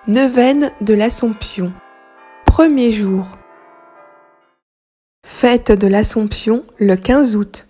Neuvaine de l'Assomption. Premier jour. Fête de l'Assomption le 15 août.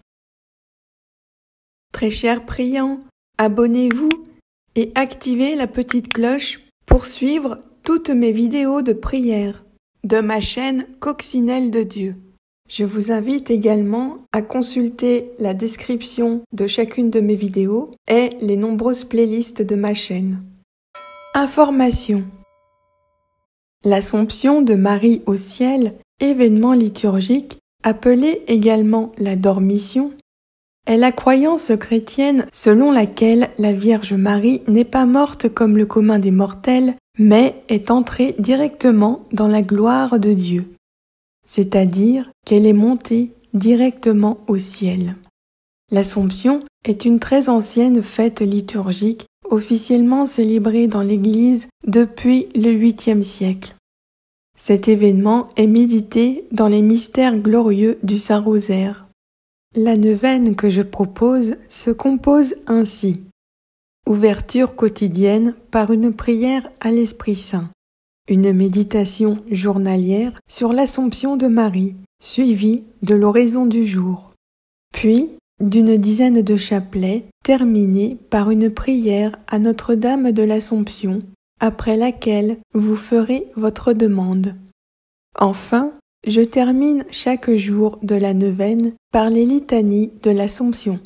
Très chers priants, abonnez-vous et activez la petite cloche pour suivre toutes mes vidéos de prière de ma chaîne Coccinelle de Dieu. Je vous invite également à consulter la description de chacune de mes vidéos et les nombreuses playlists de ma chaîne. Information. L'Assomption de Marie au ciel, événement liturgique, appelé également la Dormition, est la croyance chrétienne selon laquelle la Vierge Marie n'est pas morte comme le commun des mortels, mais est entrée directement dans la gloire de Dieu, c'est-à-dire qu'elle est montée directement au ciel. L'Assomption est une très ancienne fête liturgique officiellement célébrée dans l'Église depuis le 8e siècle. Cet événement est médité dans les mystères glorieux du Saint-Rosaire. La neuvaine que je propose se compose ainsi. Ouverture quotidienne par une prière à l'Esprit Saint. Une méditation journalière sur l'Assomption de Marie, suivie de l'oraison du jour. Puis, d'une dizaine de chapelets, terminés par une prière à Notre-Dame de l'Assomption, après laquelle vous ferez votre demande. Enfin, je termine chaque jour de la neuvaine par les litanies de l'Assomption.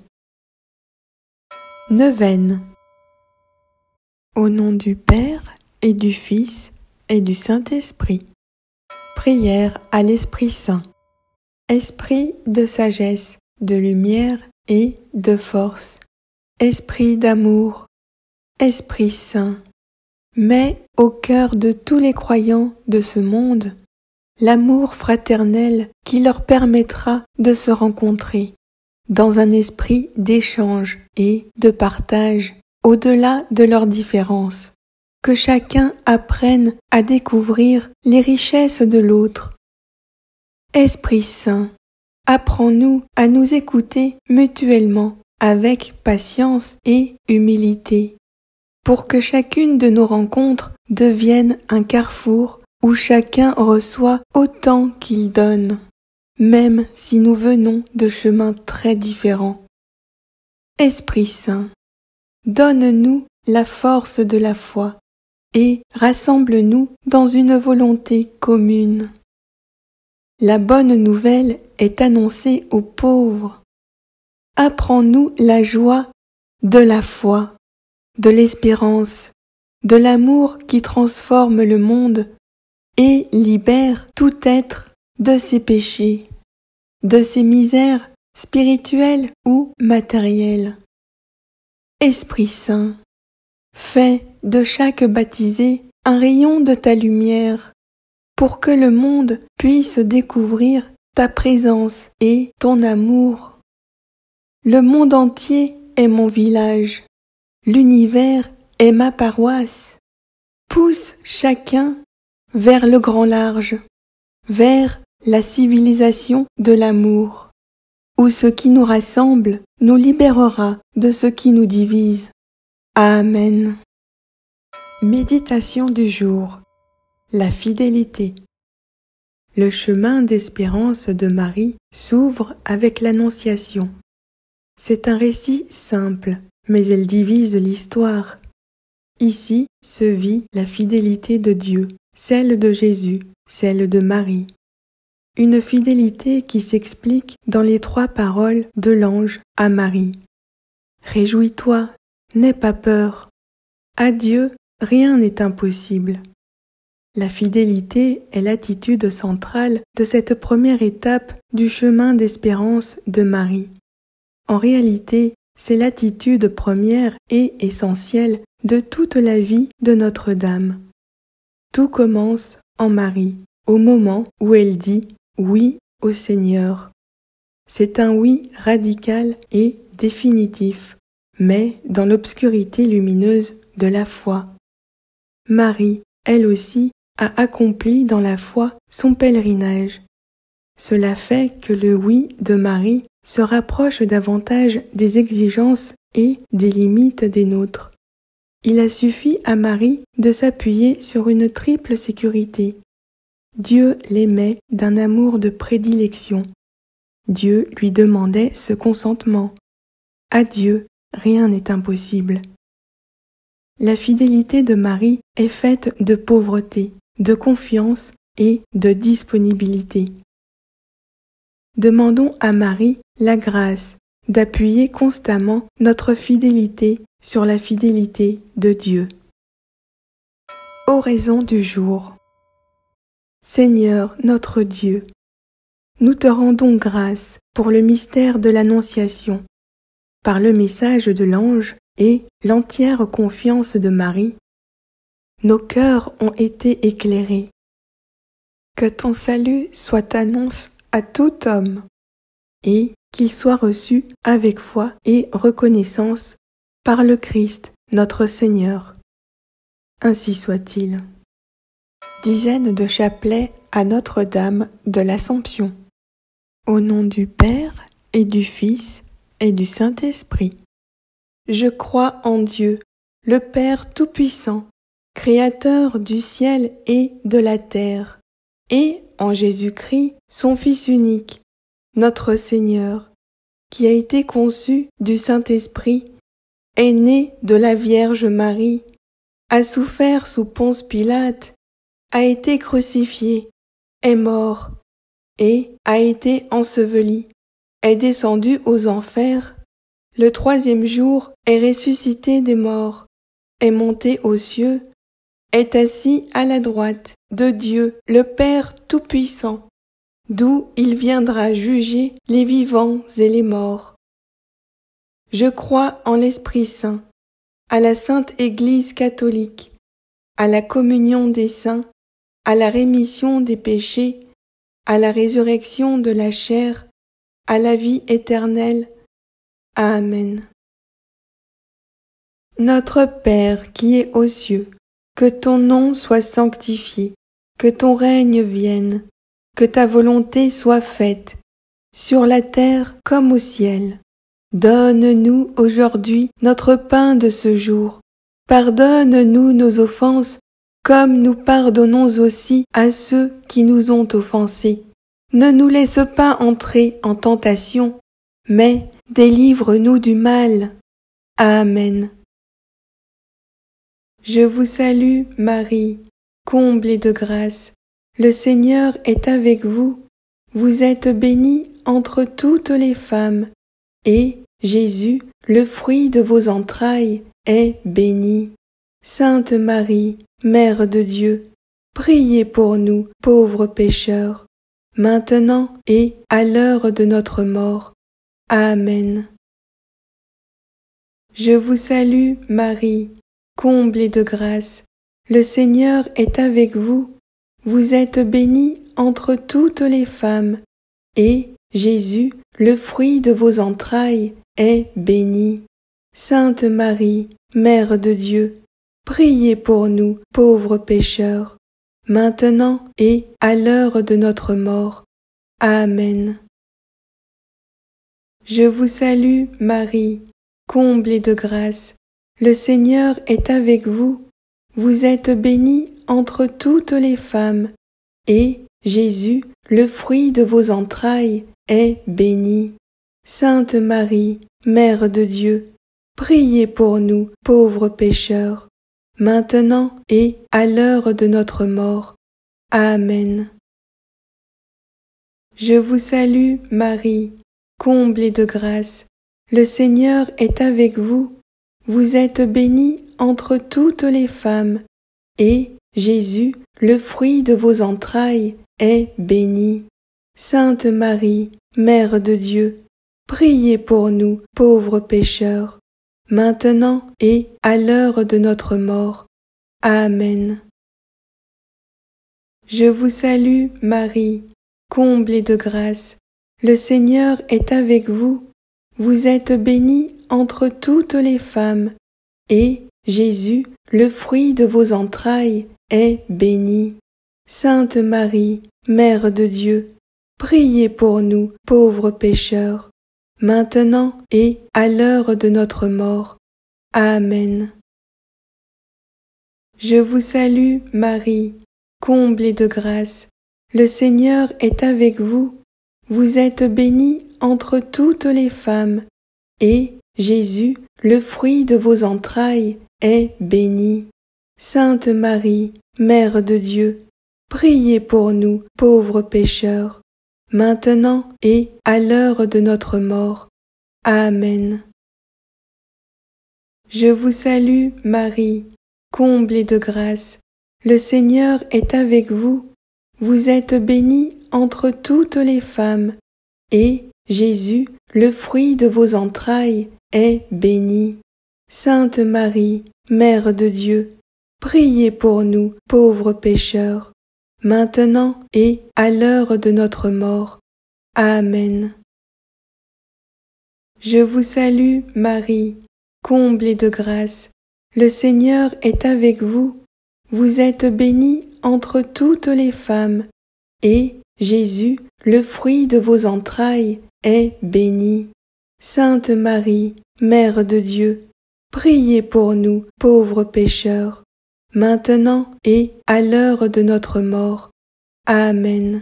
Neuvaine. Au nom du Père et du Fils et du Saint-Esprit. Prière à l'Esprit Saint. Esprit de sagesse, de lumière et de force. Esprit d'amour. Esprit Saint. Mets au cœur de tous les croyants de ce monde l'amour fraternel qui leur permettra de se rencontrer dans un esprit d'échange et de partage au-delà de leurs différences. Que chacun apprenne à découvrir les richesses de l'autre. Esprit Saint, apprends-nous à nous écouter mutuellement avec patience et humilité, pour que chacune de nos rencontres devienne un carrefour où chacun reçoit autant qu'il donne, même si nous venons de chemins très différents. Esprit Saint, donne-nous la force de la foi et rassemble-nous dans une volonté commune. La bonne nouvelle est annoncée aux pauvres. Apprends-nous la joie de la foi, de l'espérance, de l'amour qui transforme le monde et libère tout être de ses péchés, de ses misères spirituelles ou matérielles. Esprit Saint, fais de chaque baptisé un rayon de ta lumière, pour que le monde puisse découvrir ta présence et ton amour. Le monde entier est mon village, l'univers est ma paroisse. Pousse chacun vers le grand large, vers la civilisation de l'amour, où ce qui nous rassemble nous libérera de ce qui nous divise. Amen. Méditation du jour. La fidélité. Le chemin d'espérance de Marie s'ouvre avec l'Annonciation. C'est un récit simple, mais elle divise l'histoire. Ici se vit la fidélité de Dieu, celle de Jésus, celle de Marie. Une fidélité qui s'explique dans les 3 paroles de l'ange à Marie. Réjouis-toi, n'aie pas peur. À Dieu, rien n'est impossible. La fidélité est l'attitude centrale de cette première étape du chemin d'espérance de Marie. En réalité, c'est l'attitude première et essentielle de toute la vie de Notre-Dame. Tout commence en Marie, au moment où elle dit « oui » au Seigneur. C'est un oui radical et définitif, mais dans l'obscurité lumineuse de la foi. Marie, elle aussi, a accompli dans la foi son pèlerinage. Cela fait que le oui de Marie se rapproche davantage des exigences et des limites des nôtres. il a suffi à Marie de s'appuyer sur une triple sécurité. Dieu l'aimait d'un amour de prédilection. Dieu lui demandait ce consentement. À Dieu, rien n'est impossible. La fidélité de Marie est faite de pauvreté, de confiance et de disponibilité. Demandons à Marie la grâce d'appuyer constamment notre fidélité sur la fidélité de Dieu. Oraison du jour. Seigneur notre Dieu, nous te rendons grâce pour le mystère de l'Annonciation. Par le message de l'ange et l'entière confiance de Marie, nos cœurs ont été éclairés. Que ton salut soit annonce à tout homme et qu'il soit reçu avec foi et reconnaissance par le Christ notre Seigneur. Ainsi soit-il. Dizaine de chapelets à Notre-Dame de l'Assomption. Au nom du Père et du Fils et du Saint-Esprit. Je crois en Dieu, le Père Tout-Puissant, Créateur du ciel et de la terre, et en Jésus-Christ, son Fils unique, notre Seigneur, qui a été conçu du Saint-Esprit, est né de la Vierge Marie, a souffert sous Ponce Pilate, a été crucifié, est mort, et a été enseveli, est descendu aux enfers, le troisième jour est ressuscité des morts, est monté aux cieux, est assis à la droite de Dieu le Père Tout-Puissant, d'où il viendra juger les vivants et les morts. Je crois en l'Esprit Saint, à la Sainte Église catholique, à la communion des saints, à la rémission des péchés, à la résurrection de la chair, à la vie éternelle. Amen. Notre Père qui es aux cieux, que ton nom soit sanctifié, que ton règne vienne, que ta volonté soit faite, sur la terre comme au ciel. Donne-nous aujourd'hui notre pain de ce jour. Pardonne-nous nos offenses, comme nous pardonnons aussi à ceux qui nous ont offensés. Ne nous laisse pas entrer en tentation, mais délivre-nous du mal. Amen. Je vous salue, Marie, comblée de grâce. Le Seigneur est avec vous. Vous êtes bénie entre toutes les femmes, et Jésus, le fruit de vos entrailles, est béni. Sainte Marie, Mère de Dieu, priez pour nous, pauvres pécheurs, maintenant et à l'heure de notre mort. Amen. Je vous salue, Marie, comblée de grâce. Le Seigneur est avec vous. Vous êtes bénie entre toutes les femmes, et Jésus, le fruit de vos entrailles, est béni. Sainte Marie, Mère de Dieu, priez pour nous, pauvres pécheurs, maintenant et à l'heure de notre mort. Amen. Je vous salue, Marie, comblée de grâce. Le Seigneur est avec vous. Vous êtes bénie entre toutes les femmes, et Jésus, le fruit de vos entrailles, est béni. Sainte Marie, Mère de Dieu, priez pour nous, pauvres pécheurs, maintenant et à l'heure de notre mort. Amen. Je vous salue, Marie, comblée de grâce. Le Seigneur est avec vous. Vous êtes bénie entre toutes les femmes, et Jésus, le fruit de vos entrailles, est béni. Sainte Marie, Mère de Dieu, priez pour nous, pauvres pécheurs, maintenant et à l'heure de notre mort. Amen. Je vous salue, Marie, comblée de grâce. Le Seigneur est avec vous. Vous êtes bénie entre toutes les femmes, et Jésus, le fruit de vos entrailles, est béni. Sainte Marie, Mère de Dieu, priez pour nous, pauvres pécheurs, maintenant et à l'heure de notre mort. Amen. Je vous salue, Marie, comblée de grâce. Le Seigneur est avec vous. Vous êtes bénie entre toutes les femmes, et Jésus, le fruit de vos entrailles, est béni. Sainte Marie, Mère de Dieu, priez pour nous, pauvres pécheurs, maintenant et à l'heure de notre mort. Amen. Je vous salue, Marie, comblée de grâce. Le Seigneur est avec vous. Vous êtes bénie entre toutes les femmes, et Jésus, le fruit de vos entrailles, est béni. Sainte Marie, Mère de Dieu, priez pour nous, pauvres pécheurs, maintenant et à l'heure de notre mort. Amen. Je vous salue, Marie, comblée de grâce. Le Seigneur est avec vous. Vous êtes bénie entre toutes les femmes, et Jésus, le fruit de vos entrailles, est béni. Sainte Marie, Mère de Dieu, priez pour nous, pauvres pécheurs, maintenant et à l'heure de notre mort. Amen.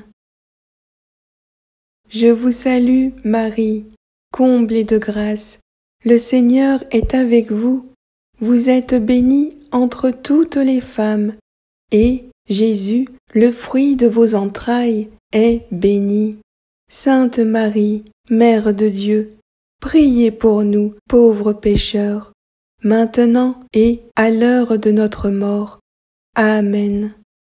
Je vous salue, Marie, comblée de grâce. Le Seigneur est avec vous. Vous êtes bénie entre toutes les femmes, et Jésus, le fruit de vos entrailles, est béni. Sainte Marie, Mère de Dieu, priez pour nous, pauvres pécheurs, maintenant et à l'heure de notre mort. Amen.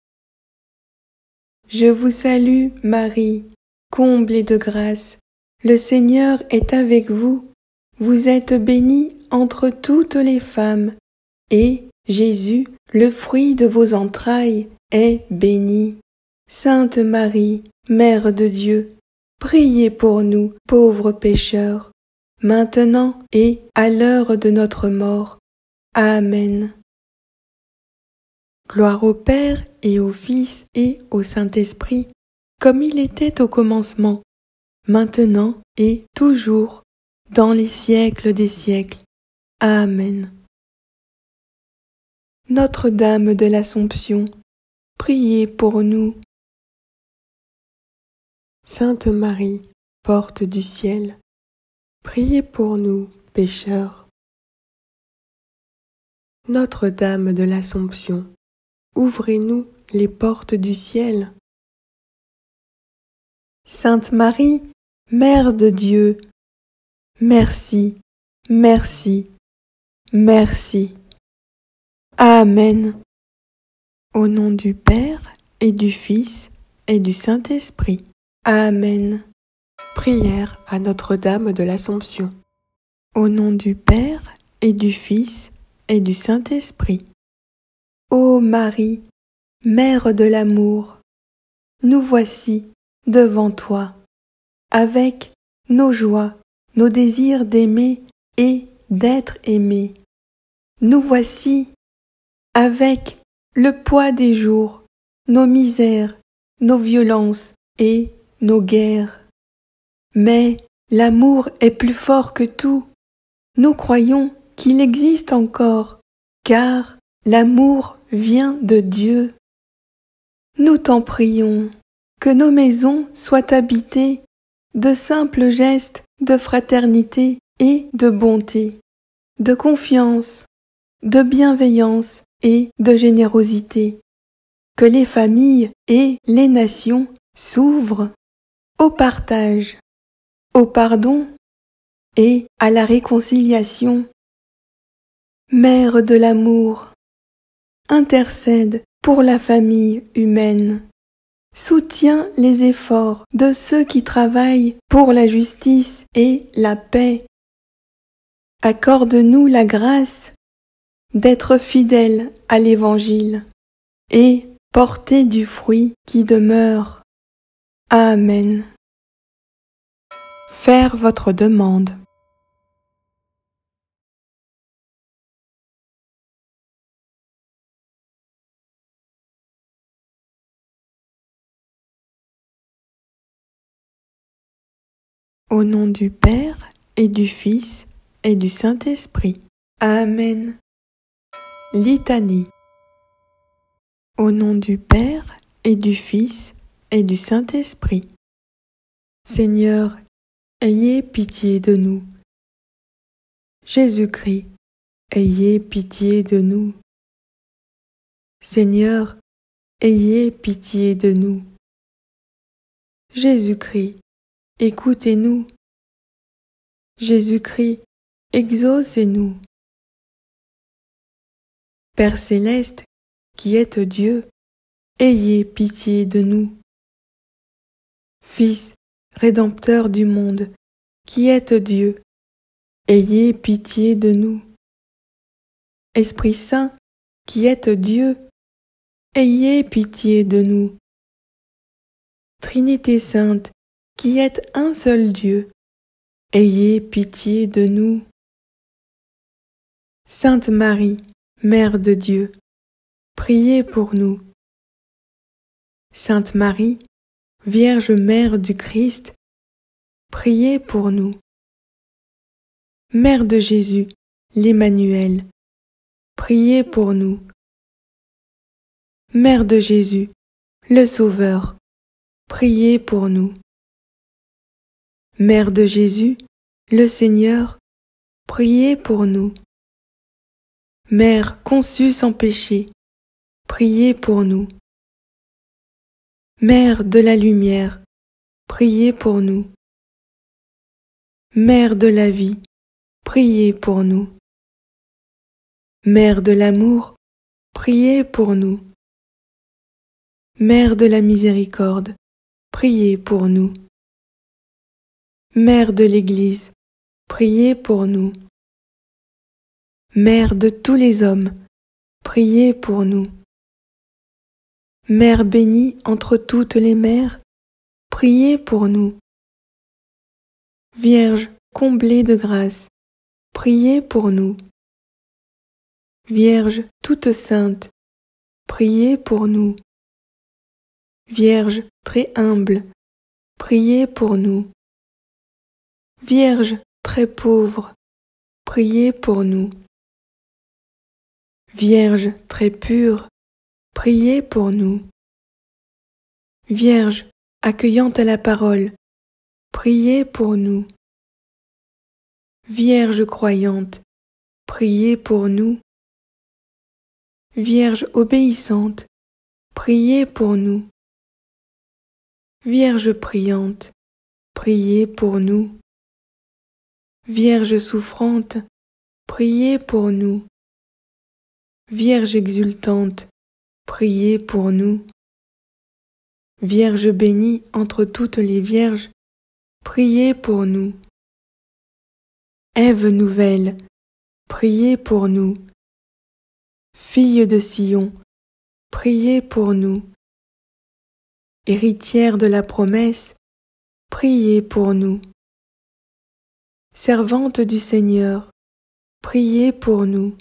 Je vous salue, Marie, comblée de grâce. Le Seigneur est avec vous. Vous êtes bénie entre toutes les femmes, et Jésus, le fruit de vos entrailles, est béni. Sainte Marie, Mère de Dieu, priez pour nous, pauvres pécheurs, maintenant et à l'heure de notre mort. Amen. Gloire au Père et au Fils et au Saint-Esprit, comme il était au commencement, maintenant et toujours, dans les siècles des siècles. Amen. Notre-Dame de l'Assomption, priez pour nous. Sainte Marie, porte du ciel, priez pour nous, pécheurs. Notre-Dame de l'Assomption, ouvrez-nous les portes du ciel. Sainte Marie, Mère de Dieu, merci, merci, merci. Amen. Au nom du Père et du Fils et du Saint-Esprit. Amen. Prière à Notre-Dame de l'Assomption. Au nom du Père et du Fils et du Saint-Esprit. Ô Marie, Mère de l'amour, nous voici devant toi, avec nos joies, nos désirs d'aimer et d'être aimés. Nous voici avec le poids des jours, nos misères, nos violences et nos guerres. Mais l'amour est plus fort que tout. Nous croyons qu'il existe encore, car l'amour vient de Dieu. Nous t'en prions, que nos maisons soient habitées de simples gestes de fraternité et de bonté, de confiance, de bienveillance et de générosité, que les familles et les nations s'ouvrent au partage, au pardon et à la réconciliation. Mère de l'amour, intercède pour la famille humaine. Soutiens les efforts de ceux qui travaillent pour la justice et la paix. Accorde-nous la grâce d'être fidèles à l'Évangile et porter du fruit qui demeure. Amen. Faire votre demande. Au nom du Père et du Fils et du Saint-Esprit. Amen. Litanie. Au nom du Père et du Fils et du Saint-Esprit. Seigneur, ayez pitié de nous. Jésus-Christ, ayez pitié de nous. Seigneur, ayez pitié de nous. Jésus-Christ, écoutez-nous. Jésus-Christ, exaucez-nous. Père céleste, qui êtes Dieu, ayez pitié de nous. Fils, Rédempteur du monde, qui êtes Dieu, ayez pitié de nous. Esprit Saint, qui êtes Dieu, ayez pitié de nous. Trinité Sainte, qui êtes un seul Dieu, ayez pitié de nous. Sainte Marie, Mère de Dieu, priez pour nous. Sainte Marie, Vierge Mère du Christ, priez pour nous. Mère de Jésus, l'Emmanuel, priez pour nous. Mère de Jésus, le Sauveur, priez pour nous. Mère de Jésus, le Seigneur, priez pour nous. Mère conçue sans péché, priez pour nous. Mère de la lumière, priez pour nous. Mère de la vie, priez pour nous. Mère de l'amour, priez pour nous. Mère de la miséricorde, priez pour nous. Mère de l'Église, priez pour nous. Mère de tous les hommes, priez pour nous. Mère bénie entre toutes les mères, priez pour nous. Vierge comblée de grâce, priez pour nous. Vierge toute sainte, priez pour nous. Vierge très humble, priez pour nous. Vierge très pauvre, priez pour nous. Vierge très pure, priez pour nous. Vierge accueillante à la parole, priez pour nous. Vierge croyante, priez pour nous. Vierge obéissante, priez pour nous. Vierge priante, priez pour nous. Vierge souffrante, priez pour nous. Vierge exultante, priez pour nous. Vierge bénie entre toutes les vierges, priez pour nous. Ève nouvelle, priez pour nous. Fille de Sion, priez pour nous. Héritière de la promesse, priez pour nous. Servante du Seigneur, priez pour nous.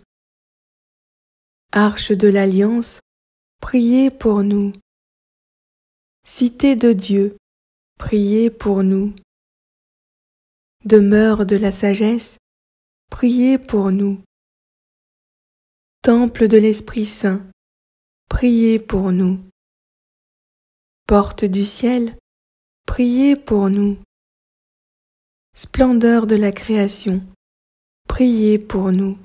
Arche de l'Alliance, priez pour nous. Cité de Dieu, priez pour nous. Demeure de la sagesse, priez pour nous. Temple de l'Esprit Saint, priez pour nous. Porte du ciel, priez pour nous. Splendeur de la création, priez pour nous.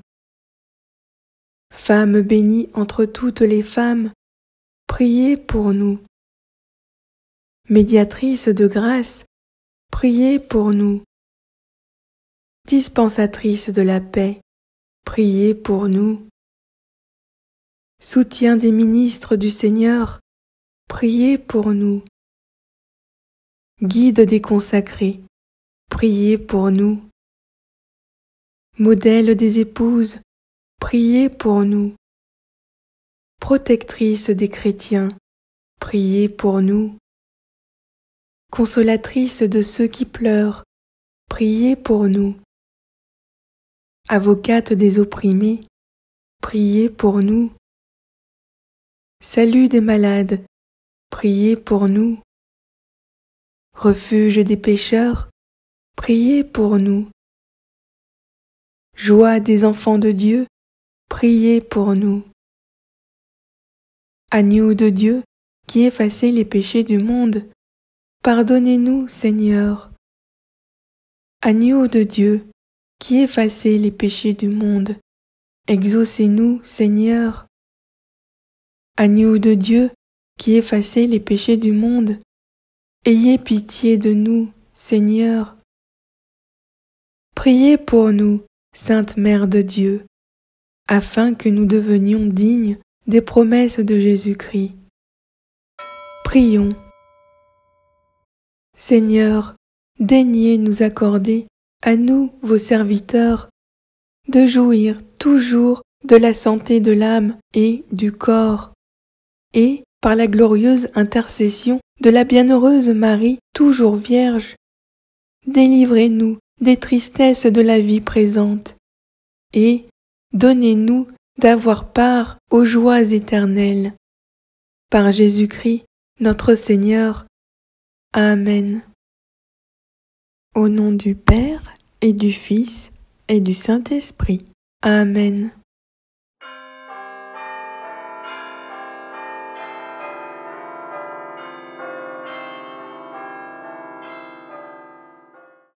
Femme bénie entre toutes les femmes, priez pour nous. Médiatrice de grâce, priez pour nous. Dispensatrice de la paix, priez pour nous. Soutien des ministres du Seigneur, priez pour nous. Guide des consacrés, priez pour nous. Modèle des épouses, priez pour nous. Protectrice des chrétiens, priez pour nous. Consolatrice de ceux qui pleurent, priez pour nous. Avocate des opprimés, priez pour nous. Salut des malades, priez pour nous. Refuge des pécheurs, priez pour nous. Joie des enfants de Dieu, priez pour nous. Agneau de Dieu, qui effacez les péchés du monde, pardonnez-nous, Seigneur. Agneau de Dieu, qui effacez les péchés du monde, exaucez-nous, Seigneur. Agneau de Dieu, qui effacez les péchés du monde, ayez pitié de nous, Seigneur. Priez pour nous, Sainte Mère de Dieu, afin que nous devenions dignes des promesses de Jésus-Christ. Prions. Seigneur, daignez nous accorder, à nous, vos serviteurs, de jouir toujours de la santé de l'âme et du corps, et, par la glorieuse intercession de la bienheureuse Marie, toujours vierge, délivrez-nous des tristesses de la vie présente, et donnez-nous d'avoir part aux joies éternelles. Par Jésus-Christ, notre Seigneur. Amen. Au nom du Père, et du Fils, et du Saint-Esprit. Amen.